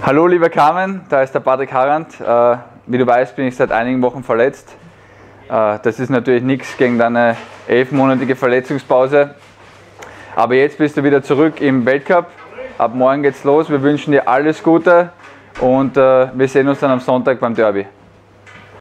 Hallo lieber Carmen, da ist der Patrick Harand. Wie du weißt, bin ich seit einigen Wochen verletzt. Das ist natürlich nichts gegen deine 11-monatige Verletzungspause. Aber jetzt bist du wieder zurück im Weltcup. Ab morgen geht's los. Wir wünschen dir alles Gute und wir sehen uns dann am Sonntag beim Derby.